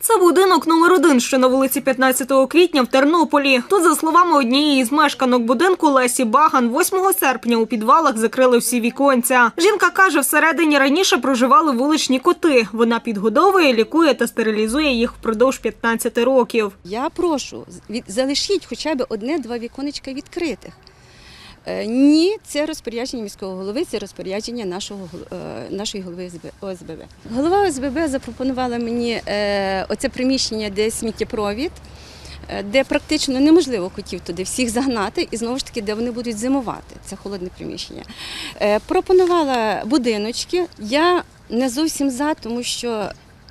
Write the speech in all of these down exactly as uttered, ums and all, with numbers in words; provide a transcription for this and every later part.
Це будинок номер один, що на вулиці п'ятнадцятого квітня в Тернополі. Тут, за словами однієї з мешканок будинку Лесі Баган, восьмого серпня у підвалах закрили всі віконця. Жінка каже, всередині раніше проживали вуличні коти. Вона підгодовує, лікує та стерилізує їх впродовж п'ятнадцяти років. Я прошу, залишіть хоча б одне-два віконечка відкритих. Ні, це розпорядження міського голови, це розпорядження нашого, нашої голови О С Б Б. Голова О С Б Б запропонувала мені оце приміщення, де сміттєпровід, де практично неможливо котів туди всіх загнати і знову ж таки, де вони будуть зимувати, це холодне приміщення. Пропонувала будиночки, я не зовсім за, тому що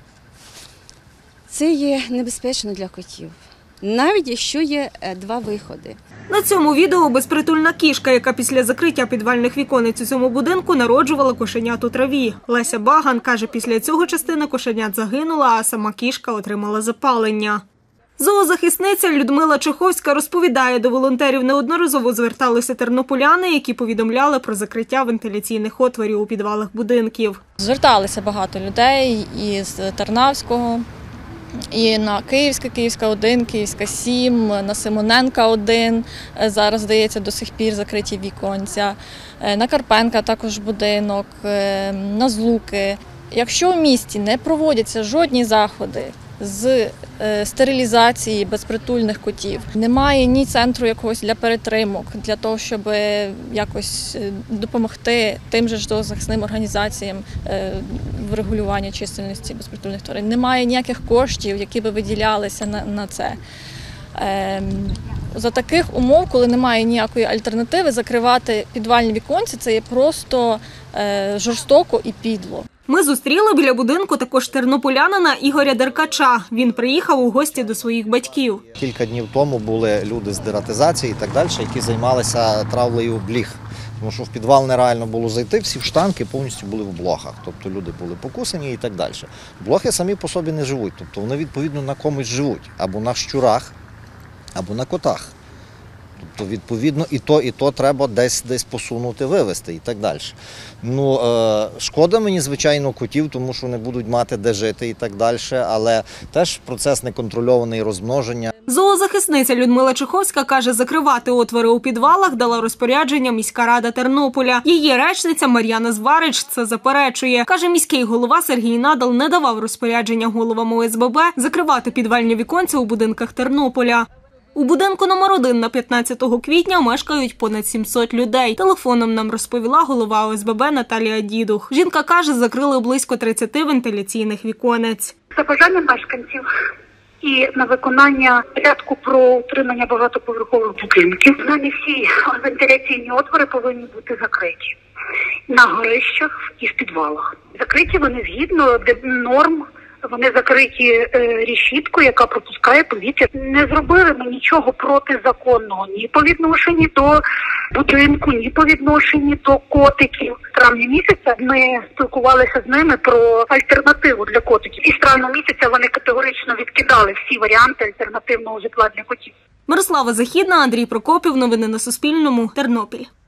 це є небезпечно для котів, навіть якщо є два виходи. На цьому відео безпритульна кішка, яка після закриття підвальних віконець у цьому будинку народжувала кошенят у траві. Леся Баган каже, після цього частина кошенят загинула, а сама кішка отримала запалення. Зоозахисниця Людмила Чеховська розповідає, до волонтерів неодноразово зверталися тернополяни, які повідомляли про закриття вентиляційних отворів у підвалах будинків. Зверталися багато людей із Тарнавського, і на Київська, Київська один, Київська сім, на Симоненка один, зараз, здається, до сих пір закриті віконця, на Карпенка також будинок, на Злуки. Якщо в місті не проводяться жодні заходи з стерилізації безпритульних котів, немає ні центру якогось для перетримок, для того, щоб якось допомогти тим же ж зоозахисним організаціям в регулюванні чисельності безпритульних тварин, немає ніяких коштів, які би виділялися на, на це. За таких умов, коли немає ніякої альтернативи, закривати підвальні віконці – це є просто жорстоко і підло. Ми зустріли біля будинку також тернополянина Ігоря Деркача. Він приїхав у гості до своїх батьків. Кілька днів тому були люди з дератизації і так далі, які займалися травлею бліх. Тому що в підвал нереально було зайти, всі штанки повністю були в блохах. Тобто люди були покусані і так далі. Блохи самі по собі не живуть, тобто вони відповідно на комусь живуть. Або на щурах, або на котах. Тобто, відповідно, і то, і то треба десь, десь посунути, вивезти і так далі. Ну, е, шкода мені, звичайно, котів, тому що вони будуть мати де жити і так далі, але теж процес неконтрольований розмноження. Зоозахисниця Людмила Чеховська каже, закривати отвори у підвалах дала розпорядження міська рада Тернополя. Її речниця Мар'яна Зварич це заперечує. Каже, міський голова Сергій Надал не давав розпорядження головам О С Б Б закривати підвальні віконця у будинках Тернополя. У будинку номер один на п'ятнадцятого квітня мешкають понад сімсот людей. Телефоном нам розповіла голова О С Б Б Наталія Дідух. Жінка каже, закрили близько тридцяти вентиляційних віконець. За бажанням мешканців і на виконання порядку про утримання багатоповерхових будинків, не всі вентиляційні отвори повинні бути закриті. На горищах і в підвалах. Закриті вони згідно норм. Вони закриті решіткою, яка пропускає повітря. Не зробили ми нічого протизаконного ні по відношенню до будинку, ні по відношенню до котиків. З травня місяця ми спілкувалися з ними про альтернативу для котиків. І з травня місяця вони категорично відкидали всі варіанти альтернативного житла для котів. Мирослава Західна, Андрій Прокопів. Новини на Суспільному. Тернопіль.